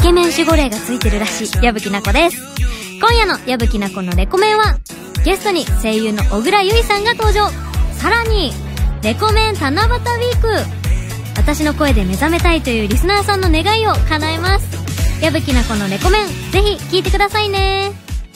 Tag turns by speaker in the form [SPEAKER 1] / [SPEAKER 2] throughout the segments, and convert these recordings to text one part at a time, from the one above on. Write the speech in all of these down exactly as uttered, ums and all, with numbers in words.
[SPEAKER 1] ケメン守護霊がついてるらしい矢吹奈子です。今夜の矢吹奈子のレコメンはゲストに声優の小倉優衣さんが登場。さらにレコメン七夕ウィーク、私の声で目覚めたいというリスナーさんの願いを叶えます。矢吹奈子のレコメン、ぜひ聞いてくださいね。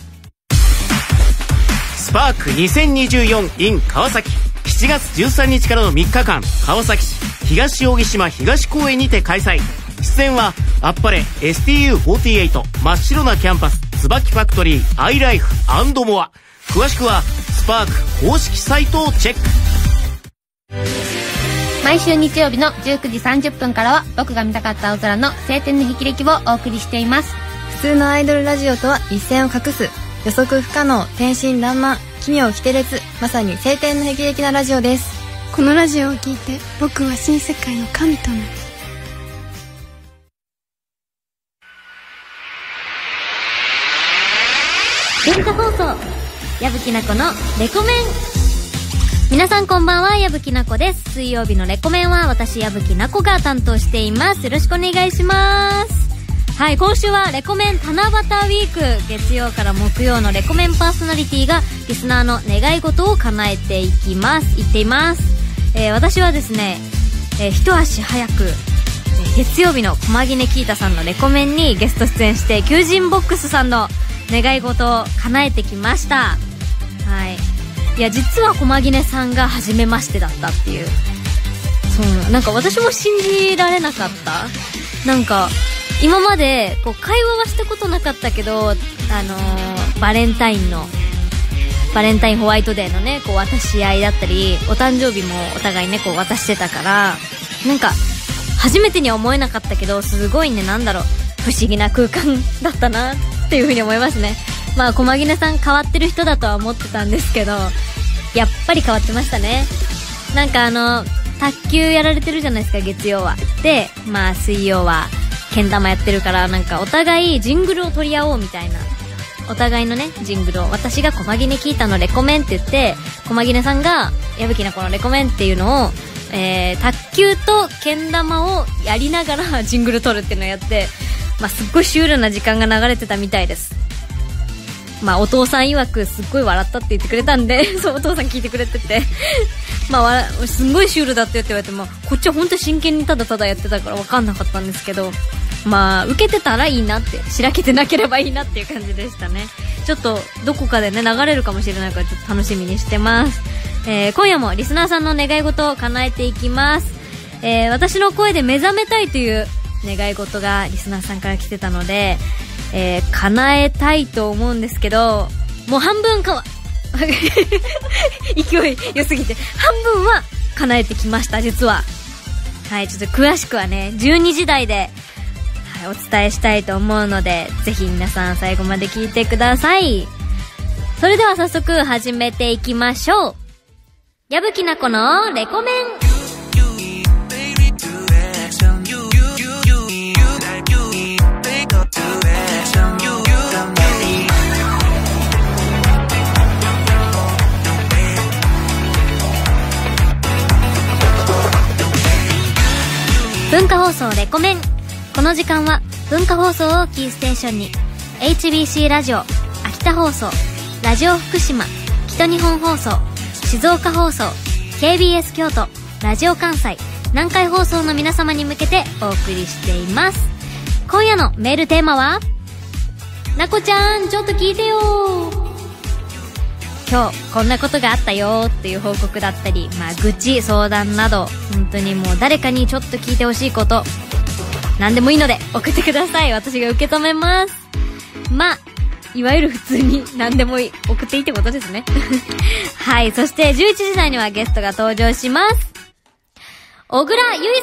[SPEAKER 2] スパークにせんにじゅうよん in 川崎、しちがつじゅうさんにちからのみっかかん、川崎市東扇島東公園にて開催。出演はあっぱれ エスティーユーフォーティーエイト、 真っ白なキャンパス、椿ファクトリー、アイライフ&モア。詳しくはスパーク公式サイトをチェック。
[SPEAKER 3] 毎週日曜日のじゅうくじさんじゅっぷんからは僕が見たかった青空の晴天の霹靂をお送りしています。
[SPEAKER 4] 普通のアイドルラジオとは一線を画す、予測不可能、天真爛漫、奇妙奇天烈、まさに晴天の霹靂なラジオです。
[SPEAKER 5] このラジオを聞いて僕は新世界の神となる。
[SPEAKER 1] 文化放送矢吹奈子のレコメン。皆さんこんばんは、矢吹奈子です。水曜日のレコメンは私矢吹奈子が担当しています。よろしくお願いします。はい、今週はレコメン七夕ウィーク、月曜から木曜のレコメンパーソナリティがリスナーの願い事を叶えていきます言っています。えー、私はですね、えー、一足早く月曜日の駒木根キータさんのレコメンにゲスト出演して、求人ボックスさんの願い事を叶えてきました。はい、いや実は駒木根さんが初めましてだったっていう。そう、なんか私も信じられなかった。なんか今までこう会話はしたことなかったけど、あのー、バレンタインのバレンタインホワイトデーのね、こう渡し合いだったり、お誕生日もお互いねこう渡してたから、なんか初めてには思えなかったけど、すごいね、なんだろう、不思議な空間だったなっていう風に思いますね。まあ駒木根さん変わってる人だとは思ってたんですけど、やっぱり変わってましたね。なんかあの卓球やられてるじゃないですか、月曜は。でまあ水曜はけん玉やってるから、なんかお互いジングルを取り合おうみたいな、お互いのねジングルを、私が駒木根キータのレコメンって言って、駒木根さんが矢吹奈子のレコメンっていうのを、えー、卓球とけん玉をやりながらジングル取るっていうのをやって、まあ、すっごいシュールな時間が流れてたみたいです。まあお父さん曰くすっごい笑ったって言ってくれたんでそう、お父さん聞いてくれててまあわすんごいシュールだってって言われても、こっちは本当に真剣にただただやってたから分かんなかったんですけど、まあ受けてたらいいなって、しらけてなければいいなっていう感じでしたね。ちょっとどこかでね流れるかもしれないから、ちょっと楽しみにしてます。えー、今夜もリスナーさんの願い事を叶えていきます。えー、私の声で目覚めたいという願い事がリスナーさんから来てたので、えー、叶えたいと思うんですけど、もう半分かわ勢い良すぎて半分は叶えてきました、実は。はい、ちょっと詳しくはねじゅうにじ台で、はい、お伝えしたいと思うので、ぜひ皆さん最後まで聞いてください。それでは早速始めていきましょう。矢吹奈子のレコメン。文化放送レコメン。この時間は文化放送をキーステーションに エイチビーシー ラジオ、秋田放送、ラジオ福島、北日本放送、静岡放送、ケービーエス 京都、ラジオ関西、南海放送の皆様に向けてお送りしています。今夜のメールテーマは、なこちゃんちょっと聞いてよ、今日こんなことがあったよっていう報告だったり、まあ愚痴相談など、本当にもう誰かにちょっと聞いてほしいこと、何でもいいので送ってください。私が受け止めます。まあいわゆる普通に何でもいい、送っていいってことですねはい、そしてじゅういちじ台にはゲストが登場します。小倉優衣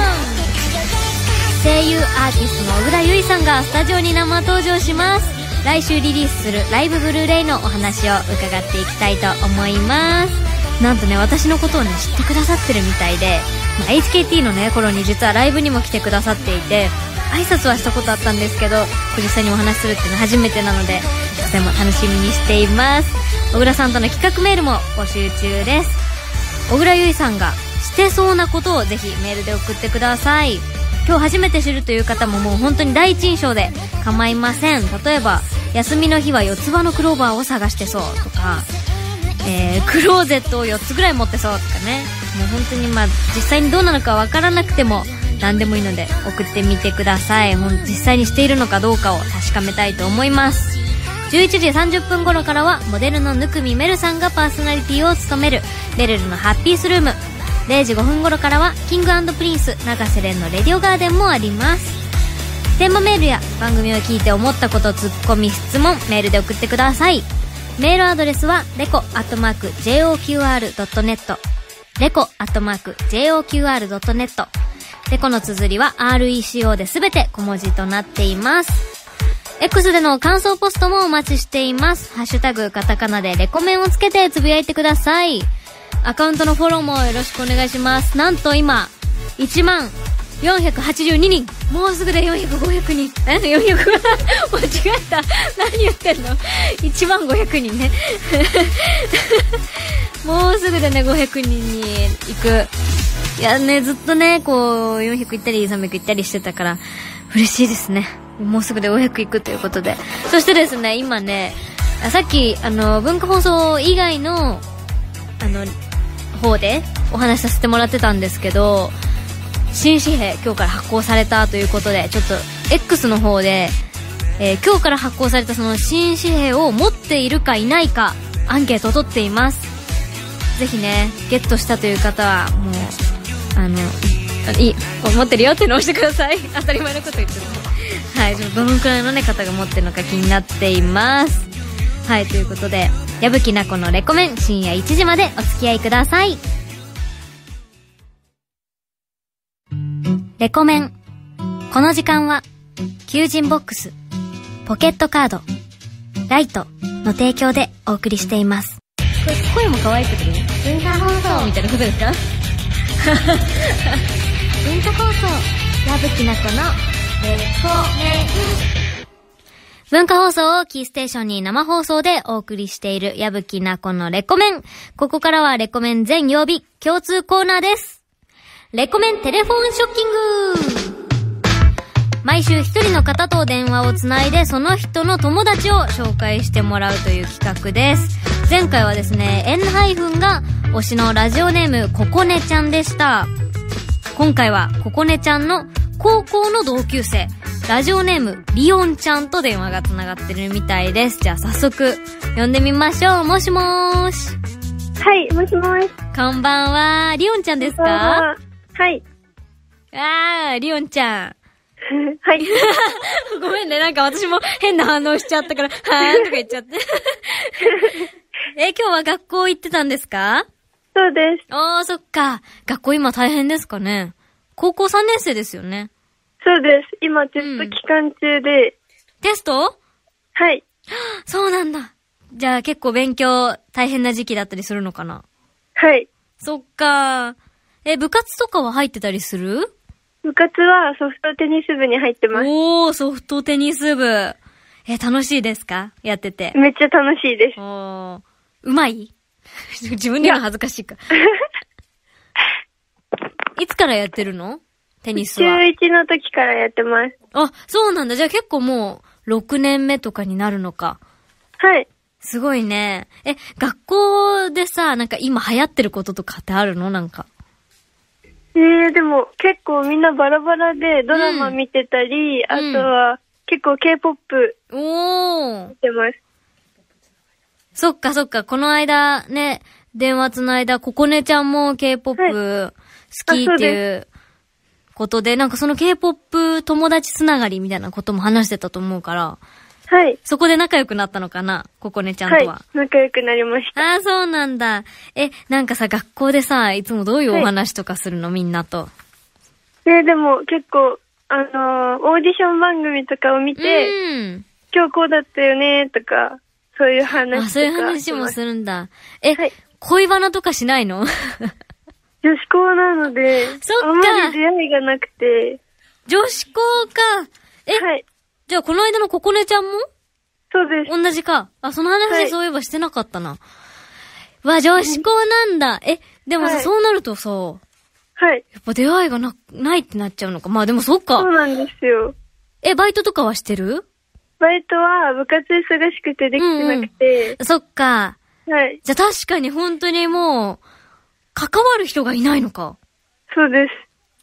[SPEAKER 1] さん、声優アーティストの小倉優衣さんがスタジオに生登場します。来週リリースするライブブルーレイのお話を伺っていきたいと思います。なんとね、私のことをね知ってくださってるみたいで、まあ、エイチケーティー のね頃に実はライブにも来てくださっていて、挨拶はしたことあったんですけど、実際にお話しするっていうのは初めてなので、とても楽しみにしています。小倉さんとの企画メールも募集中です。小倉優衣さんがしてそうなことをぜひメールで送ってください。 今日初めて知るという方ももう本当に第一印象で構いません。例えば休みの日は四つ葉のクローバーを探してそうとか、えー、クローゼットをよっつぐらい持ってそうとかね、もう本当にまあ実際にどうなのかわからなくても何でもいいので送ってみてください。もう実際にしているのかどうかを確かめたいと思います。じゅういちじさんじゅっぷん頃からはモデルのぬくみめるさんがパーソナリティを務めるベルルのハッピースルーム。れいじごふん頃からはキング&プリンス永瀬廉のレディオガーデンもあります。テーマメールや番組を聞いて思ったこと、ツッコミ、質問、メールで送ってください。メールアドレスはレコアットマーク ジェイオーキューアールドットネット、レコアットマーク ジェイオーキューアールドットネット。レコの綴りは アールイーシーオー で全て小文字となっています。X での感想ポストもお待ちしています。ハッシュタグカタカナでレコメンをつけてつぶやいてください。アカウントのフォローもよろしくお願いします。なんと今いちまんよんひゃくはちじゅうににん、もうすぐでよんひゃくごひゃくにん、えよんひゃく間違えた、何言ってんの、いちまんごひゃくにんねもうすぐでねごひゃくにんに行く。いやね、ずっとねこうよんひゃく行ったりさんびゃく行ったりしてたから嬉しいですね。もうすぐでごひゃく行くということで、そしてですね今ねさっきあの文化放送以外のあの方でお話しさせてもらってたんですけど、新紙幣今日から発行されたということで、ちょっと X の方で、えー、今日から発行されたその新紙幣を持っているかいないかアンケートを取っています。ぜひねゲットしたという方はもうあのいい持ってるよっていうのを押してください。当たり前のこと言ってるはい、ちょっとどのくらいのね方が持ってるのか気になっています。はい、ということで矢吹奈子のレコメン、深夜いちじまでお付き合いください。レコメン、この時間は求人ボックス、ポケットカード、ライトの提供でお送りしています。これ声も可愛くてね、文化放送みたいなことですか文化放送矢吹奈子のレコメン。文化放送をキーステーションに生放送でお送りしている矢吹奈子のレコメン。ここからはレコメン全曜日共通コーナーです。レコメンテレフォンショッキング。毎週一人の方と電話をつないでその人の友達を紹介してもらうという企画です。前回はですね N- が推しのラジオネームここねちゃんでした。今回はここねちゃんの高校の同級生ラジオネームリオンちゃんと電話がつながってるみたいです。じゃあ早速呼んでみましょう。もしもーし。
[SPEAKER 6] はい、もしもし。
[SPEAKER 1] こんばんは。リオンちゃんですか？
[SPEAKER 6] はい。
[SPEAKER 1] あー、リオンちゃん。
[SPEAKER 6] はい。
[SPEAKER 1] ごめんね、なんか私も変な反応しちゃったから、はーんとか言っちゃって。え、今日は学校行ってたんですか？
[SPEAKER 6] そうです。
[SPEAKER 1] あー、そっか。学校今大変ですかね？高校さんねん生ですよね？
[SPEAKER 6] そうです。今テスト期間中で。うん、
[SPEAKER 1] テスト？
[SPEAKER 6] はい。
[SPEAKER 1] そうなんだ。じゃあ結構勉強大変な時期だったりするのかな？
[SPEAKER 6] はい。
[SPEAKER 1] そっか。え、部活とかは入ってたりする？
[SPEAKER 6] 部活はソフトテニス部に入ってます。
[SPEAKER 1] おー、ソフトテニス部。え、楽しいですか？やってて。
[SPEAKER 6] めっちゃ楽しいです。
[SPEAKER 1] おー。うまい？自分で言うの恥ずかしいか。いつからやってるの？テニスは。
[SPEAKER 6] 中いちの時からやってます。
[SPEAKER 1] あ、そうなんだ。じゃあ結構もうろくねんめとかになるのか。
[SPEAKER 6] はい。
[SPEAKER 1] すごいね。え、学校でさ、なんか今流行ってることとかってあるの？なんか。
[SPEAKER 6] えー、でも結構みんなバラバラでドラマ見てたり、うん、あとは結構 K-ポップ おー見てます。
[SPEAKER 1] そっかそっか、この間ね、電話つないだここねちゃんも K-ポップ 好きっていうことで、なんかその K-ポップ 友達つながりみたいなことも話してたと思うから、
[SPEAKER 6] はい。
[SPEAKER 1] そこで仲良くなったのかな、ここねちゃんとは。
[SPEAKER 6] はい、仲良くなりました。
[SPEAKER 1] ああ、そうなんだ。え、なんかさ、学校でさ、いつもどういうお話とかするの、はい、みんなと。
[SPEAKER 6] えー、でも結構、あのー、オーディション番組とかを見て、うん、今日こうだったよねとか、そういう話とか。あ、
[SPEAKER 1] そういう話もするんだ。え、はい、恋バナとかしないの？
[SPEAKER 6] 女子校なので、そっか。あんまり出会いがなくて。
[SPEAKER 1] 女子校か。え、はい。じゃあこの間のここねちゃんも？
[SPEAKER 6] そうです。
[SPEAKER 1] 同じか。あ、その話、はい、そういえばしてなかったな。わ、女子校なんだ。え、でもさ、はい、そうなるとさ、
[SPEAKER 6] はい。
[SPEAKER 1] やっぱ出会いがな、ないってなっちゃうのか。まあでもそっか。
[SPEAKER 6] そうなんですよ。
[SPEAKER 1] え、バイトとかはしてる？
[SPEAKER 6] バイトは部活忙しくてできてなくて。
[SPEAKER 1] うんうん、そっか。
[SPEAKER 6] はい。
[SPEAKER 1] じゃあ確かに本当にもう、関わる人がいないのか。
[SPEAKER 6] そうです。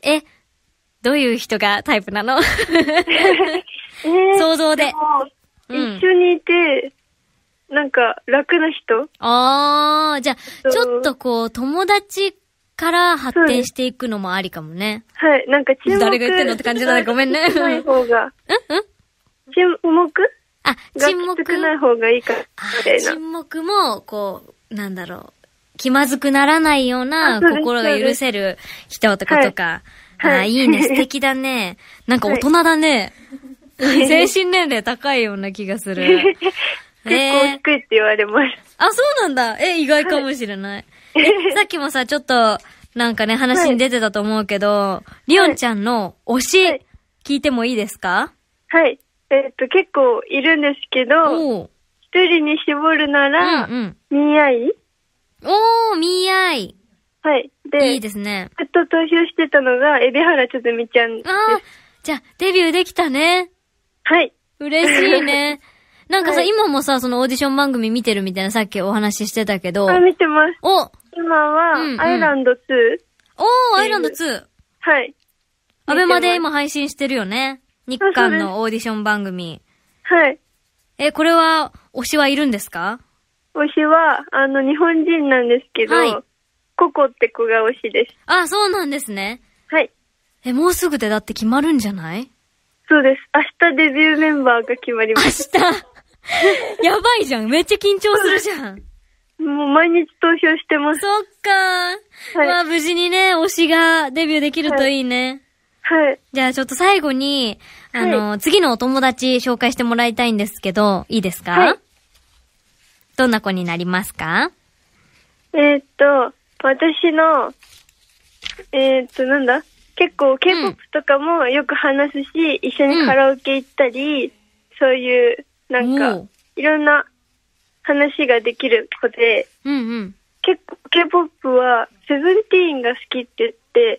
[SPEAKER 1] え、どういう人がタイプなの？
[SPEAKER 6] えー、
[SPEAKER 1] 想像で。
[SPEAKER 6] で一緒にいて、うん、なんか楽な人？
[SPEAKER 1] あー、じゃあ、ちょっとこう、友達から発展していくのもありかもね。
[SPEAKER 6] はい、なんか沈黙。
[SPEAKER 1] 誰が言ってんのって感じだね。ごめんね。
[SPEAKER 6] ない方が。
[SPEAKER 1] うんうん
[SPEAKER 6] 沈黙？
[SPEAKER 1] あ、沈黙。
[SPEAKER 6] 少ない方がいいか、みたいな。
[SPEAKER 1] 沈黙も、こう、なんだろう。気まずくならないような心が許せる人とかとか。はい、あ、いいね。素敵だね。なんか大人だね。はい、精神年齢高いような気がする。
[SPEAKER 6] 結構低いって言われます。
[SPEAKER 1] あ、そうなんだ。え、意外かもしれない。はい、え、さっきもさ、ちょっと、なんかね、話に出てたと思うけど、はい、リオンちゃんの推し、はい、聞いてもいいですか？
[SPEAKER 6] はい。えっと、結構いるんですけど、一人に絞るなら、うんうん、ミーアイ？
[SPEAKER 1] おー、ミーアイ。
[SPEAKER 6] はい。で、
[SPEAKER 1] いいですね。
[SPEAKER 6] ずっと投票してたのが、海老原つづみちゃんです。あー、
[SPEAKER 1] じゃあ、デビューできたね。
[SPEAKER 6] はい。
[SPEAKER 1] 嬉しいね。なんかさ、はい、今もさ、そのオーディション番組見てるみたいなさっきお話ししてたけど。
[SPEAKER 6] あ、見てます。
[SPEAKER 1] お
[SPEAKER 6] 今は、うんうん、アイランドツー。
[SPEAKER 1] おー、アイランドツー。
[SPEAKER 6] はい。
[SPEAKER 1] アベマで今配信してるよね。日韓のオーディション番組。
[SPEAKER 6] はい。
[SPEAKER 1] え、これは、推しはいるんですか？
[SPEAKER 6] 推しは、あの、日本人なんですけど、はい、ココって子が推しです。
[SPEAKER 1] あ、そうなんですね。
[SPEAKER 6] はい。
[SPEAKER 1] え、もうすぐでだって決まるんじゃない？
[SPEAKER 6] そうです。明日デビューメンバーが決まります。
[SPEAKER 1] 明日やばいじゃん。めっちゃ緊張するじゃん。
[SPEAKER 6] もう毎日投票してます。
[SPEAKER 1] そっかー。はい、まあ無事にね、推しがデビューできるといいね。
[SPEAKER 6] はい。はい、
[SPEAKER 1] じゃあちょっと最後に、あの、はい、次のお友達紹介してもらいたいんですけど、いいですか？はい。どんな子になりますか？
[SPEAKER 6] えー、っと、私の、えー、っと、なんだ結構 K-ポップ とかもよく話すし、うん、一緒にカラオケ行ったり、うん、そういう、なんか、いろんな話ができる子で、
[SPEAKER 1] うんうん、
[SPEAKER 6] 結構 K-ポップ はセブンティーンが好きって言って、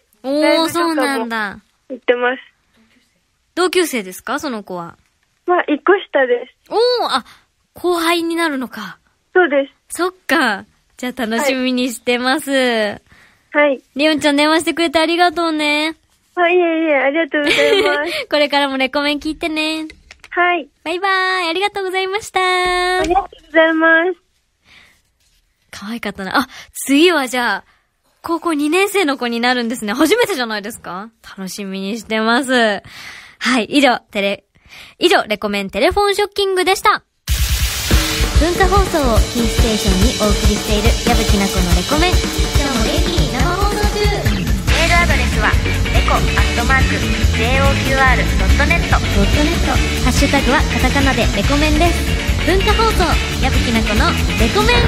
[SPEAKER 1] おー、そうなんだ。
[SPEAKER 6] 言ってます。
[SPEAKER 1] 同級生ですかその子は？
[SPEAKER 6] まあ、一個下です。
[SPEAKER 1] おー、あ、後輩になるのか。
[SPEAKER 6] そうです。
[SPEAKER 1] そっか。じゃあ楽しみにしてます。はい
[SPEAKER 6] はい。
[SPEAKER 1] リオンちゃん電話してくれてありがとうね。
[SPEAKER 6] あ、いえいえ、ありがとうございます。
[SPEAKER 1] これからもレコメン聞いてね。
[SPEAKER 6] はい。
[SPEAKER 1] バイバーイ。ありがとうございました。
[SPEAKER 6] ありがとうございます。
[SPEAKER 1] 可愛かったな。あ、次はじゃあ、高校にねん生の子になるんですね。初めてじゃないですか？楽しみにしてます。はい、以上、テレ、以上、レコメンテレフォンショッキングでした。文化放送をキーステーションにお送りしている矢吹奈子のレコメン。今日も元気に生放送中。メールアドレスはレコアットマーク ジェイオーキューアールドットネット ドットネット。ハッシュタグはカタカナでレコメンです。文化放送矢吹奈子のレコメン。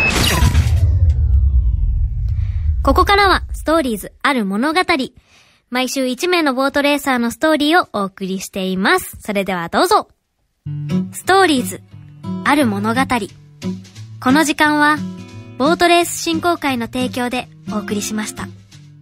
[SPEAKER 1] ここからはストーリーズある物語。毎週いち名のボートレーサーのストーリーをお送りしています。それではどうぞ。ストーリーズある物語。この時間はボートレース振興会の提供でお送りしました。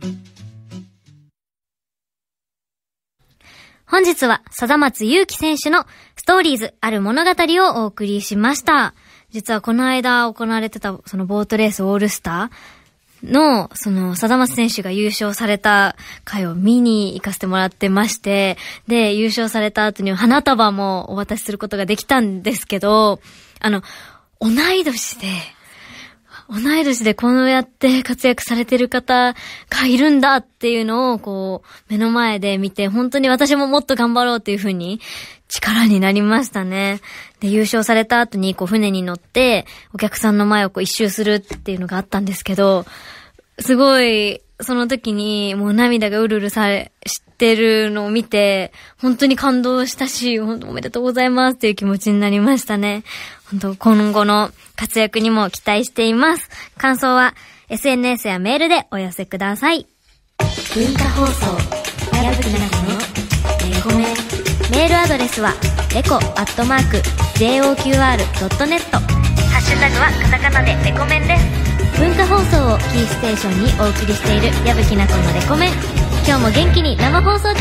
[SPEAKER 1] 本日は佐田松勇樹選手のストーリーズある物語をお送りしました。実はこの間行われてたそのボートレースオールスターのその佐田松選手が優勝された回を見に行かせてもらってまして、で優勝された後に花束もお渡しすることができたんですけど、あの同い年で同い年でこうやって活躍されてる方がいるんだっていうのをこう目の前で見て、本当に私ももっと頑張ろうっていう風に力になりましたね。で優勝された後にこう船に乗ってお客さんの前をこう一周するっていうのがあったんですけど、すごいその時にもう涙がうるうるされしてるのを見て本当に感動したし、本当おめでとうございますっていう気持ちになりましたね。本当今後の活躍にも期待しています。感想は エスエヌエス やメールでお寄せください。文化放送矢吹奈子のレコメン。メールアドレスはレコアットマーク ジェイオーキューアールドットネット。ハッシュタグはカタカナでレコメンです。 文化放送をキーステーションにお送りしている矢吹奈子のレコメン。今日も元気に生放送中。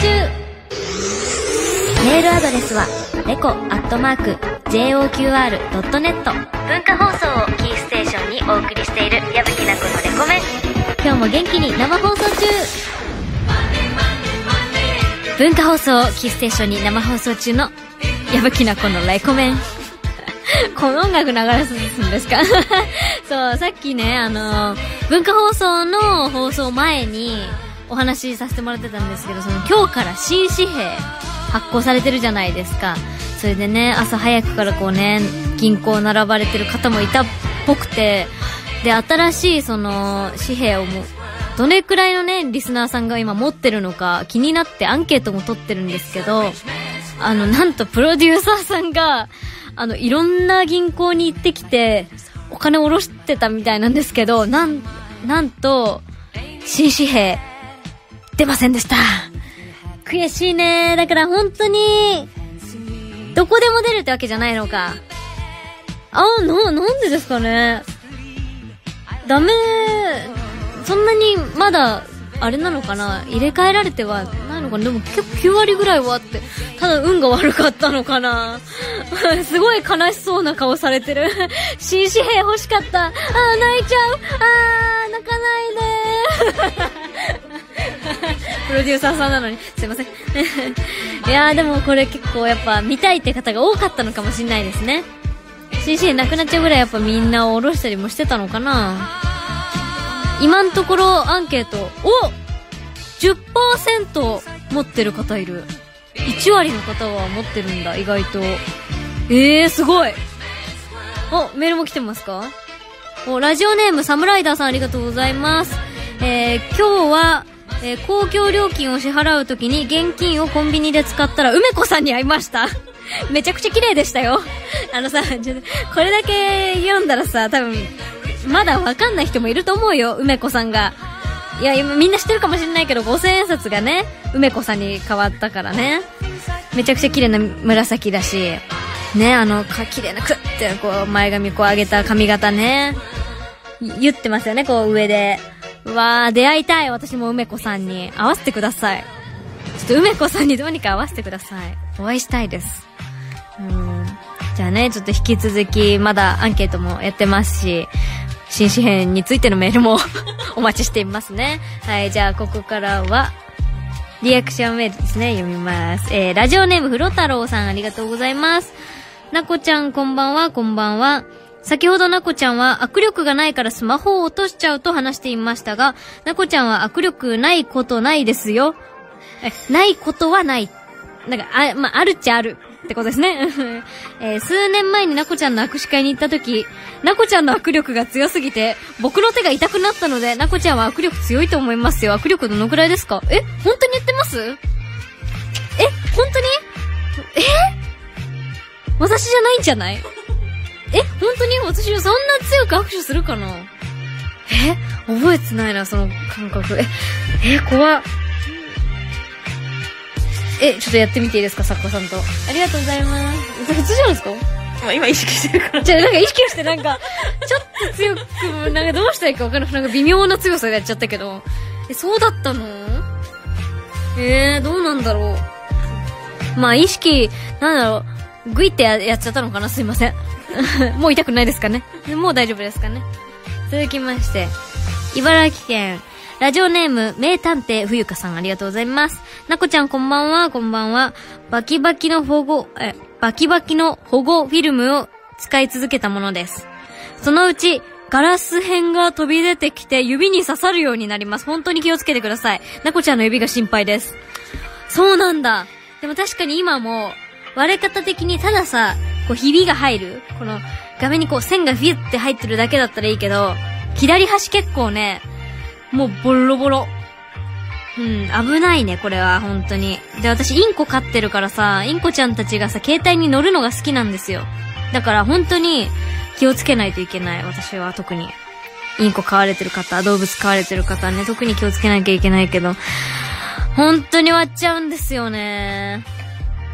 [SPEAKER 1] メールアドレスはレコアットマーク ジェイオーキューアールドットネット。 文化放送をキーステーションにお送りしている矢吹奈子のレコメン。今日も元気に生放送中。文化放送をキーステーションに生放送中の矢吹奈子のレコメン。この音楽流れすんですかそう、さっきね、あの文化放送の放送前にお話しさせてもらってたんですけど、その今日から新紙幣発行されてるじゃないですか。それでね、朝早くからこうね、銀行並ばれてる方もいたっぽくて、で、新しいその紙幣をもうどれくらいのね、リスナーさんが今持ってるのか気になってアンケートも取ってるんですけど、あの、なんとプロデューサーさんがあの、いろんな銀行に行ってきてお金を下ろしてたみたいなんですけど、なん、なんと新紙幣出ませんでした。悔しいね。だから本当にどこでも出るってわけじゃないのか。あ、な、なんでですかね。ダメ、そんなにまだあれなのかな、入れ替えられてはないのかな。でも結構きゅうわりぐらいはあって、ただ運が悪かったのかなすごい悲しそうな顔されてる新紙幣欲しかった。あー、泣いちゃう。あー、泣かないでプロデューサーさんなのにすいませんいやー、でもこれ結構やっぱ見たいって方が多かったのかもしれないですね。新紙幣なくなっちゃうぐらいやっぱみんな下ろしたりもしてたのかな。今のところアンケート、お じゅっパーセント 持ってる方いる。いちわりの方は持ってるんだ、意外と。えー、すごい。お、メールも来てますか。お、ラジオネームサムライダーさんありがとうございます。えー、今日は、えー、公共料金を支払うときに現金をコンビニで使ったら梅子さんに会いましためちゃくちゃ綺麗でしたよ。あのさ、ちょっとこれだけ読んだらさ、多分まだわかんない人もいると思うよ、梅子さんが。いや、今みんな知ってるかもしれないけど、ごせんえん札がね、梅子さんに変わったからね。めちゃくちゃ綺麗な紫だし、ね、あの、か、綺麗なクッて、こう、前髪こう上げた髪型ね。言ってますよね、こう上で。うわー、出会いたい。私も梅子さんに会わせてください。ちょっと梅子さんにどうにか会わせてください。お会いしたいです。うん。じゃあね、ちょっと引き続き、まだアンケートもやってますし、新紙幣についてのメールもお待ちしていますね。はい、じゃあここからはリアクションメールですね、読みます。えー、ラジオネームふろ太郎さんありがとうございます。なこちゃんこんばんは。こんばんは。先ほどなこちゃんは握力がないからスマホを落としちゃうと話していましたが、なこちゃんは握力ないことないですよ。え、ないことはない。なんか、あ、まあ、あるっちゃあるってことですね。えー、数年前になこちゃんの握手会に行った時、なこちゃんの握力が強すぎて、僕の手が痛くなったので、なこちゃんは握力強いと思いますよ。握力どのくらいですか？え、本当に言ってます？え、本当に？え？私じゃないんじゃない？え、本当に私そんな強く握手するかな？え、覚えてないな、その感覚。え、え、怖っ。え、ちょっとやってみていいですか、作家さんと。ありがとうございます。普通じゃないですか？まあ、今意識してるから。じゃあ、なんか意識してなんか、ちょっと強く、なんかどうしたらいいか分からなく、なんか微妙な強さでやっちゃったけど。え、そうだったの？えー、どうなんだろう。まあ、意識、なんだろう、グイって や, やっちゃったのかな、すいません。もう痛くないですかね？もう大丈夫ですかね？続きまして、茨城県、ラジオネーム、名探偵冬香さんありがとうございます。なこちゃんこんばんは、こんばんは。バキバキの保護、え、バキバキの保護フィルムを使い続けたものです。そのうち、ガラス片が飛び出てきて指に刺さるようになります。本当に気をつけてください。なこちゃんの指が心配です。そうなんだ。でも確かに今も、割れ方的にたださ、こう、ひびが入る。この、画面にこう、線がフィュって入ってるだけだったらいいけど、左端結構ね、もうボロボロ。うん、危ないね、これは、本当に。で、私、インコ飼ってるからさ、インコちゃんたちがさ、携帯に乗るのが好きなんですよ。だから、本当に、気をつけないといけない、私は特に。インコ飼われてる方、動物飼われてる方はね、特に気をつけなきゃいけないけど、本当に割っちゃうんですよね。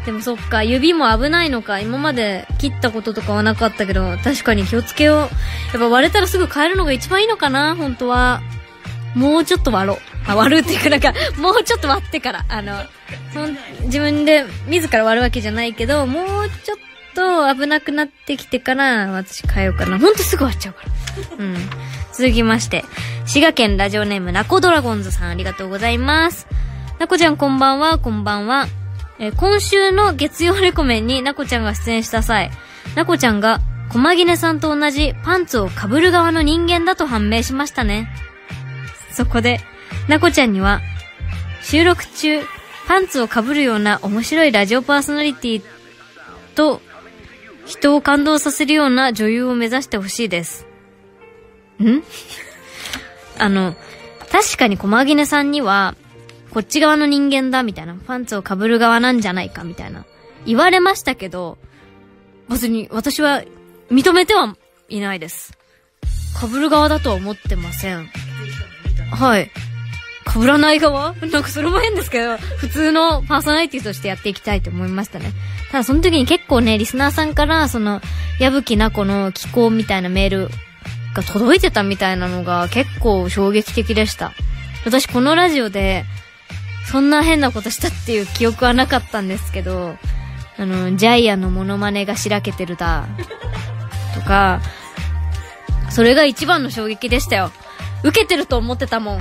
[SPEAKER 1] でもそっか、指も危ないのか。今まで切ったこととかはなかったけど、確かに気をつけよう。やっぱ割れたらすぐ変えるのが一番いいのかな、本当は。もうちょっと割ろう。あ、割るっていうかなんか、もうちょっと割ってから、あの、ほん自分で自ら割るわけじゃないけど、もうちょっと危なくなってきてから私変えようかな。ほんとすぐ割っちゃうから。うん。続きまして、滋賀県ラジオネームナコドラゴンズさん、ありがとうございます。ナコちゃんこんばんは、こんばんは。えー、今週の月曜レコメンにナコちゃんが出演した際、ナコちゃんが駒木根さんと同じパンツを被る側の人間だと判明しましたね。そこで、ナコちゃんには、収録中、パンツを被るような面白いラジオパーソナリティと、人を感動させるような女優を目指してほしいです。んあの、確かに駒木根さんには、こっち側の人間だみたいな、パンツを被る側なんじゃないかみたいな言われましたけど、別に私は認めてはいないです。被る側だとは思ってません。はい。被らない側？なんかそれも変ですけど、普通のパーソナリティとしてやっていきたいと思いましたね。ただその時に結構ね、リスナーさんからその矢吹奈子の寄稿みたいなメールが届いてたみたいなのが結構衝撃的でした。私このラジオでそんな変なことしたっていう記憶はなかったんですけど、あの、ジャイアンのモノマネがしらけてるだ、とか、それが一番の衝撃でしたよ。受けてると思ってたもん。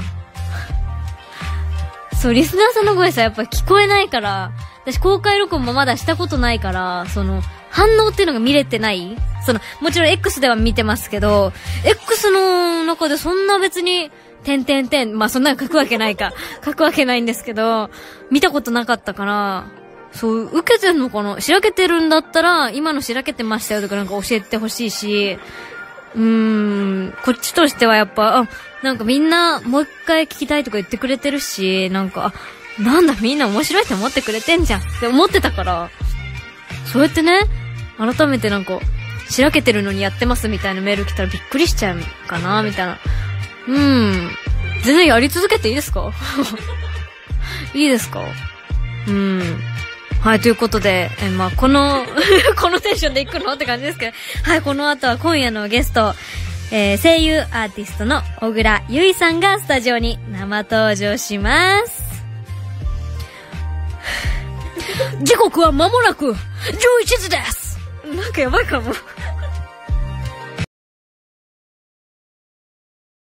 [SPEAKER 1] そう、リスナーさんの声さ、やっぱ聞こえないから、私公開録音もまだしたことないから、その、反応っていうのが見れてない？その、もちろん X では見てますけど、X の中でそんな別に、てんてんてん。まあ、そんなの書くわけないか。書くわけないんですけど、見たことなかったから、そう、受けてんのかな？しらけてるんだったら、今のしらけてましたよとかなんか教えてほしいし、うーん、こっちとしてはやっぱ、あ、なんかみんなもう一回聞きたいとか言ってくれてるし、なんか、あ、なんだみんな面白いって思ってくれてんじゃんって思ってたから、そうやってね、改めてなんか、しらけてるのにやってますみたいなメール来たらびっくりしちゃうかな、みたいな。うん。全然やり続けていいですかいいですかうん。はい、ということで、え、まあ、この、このテンションで行くのって感じですけど、はい、この後は今夜のゲスト、えー、声優アーティストの小倉優衣さんがスタジオに生登場します。時刻は間もなくじゅういちじです。なんかやばいかも。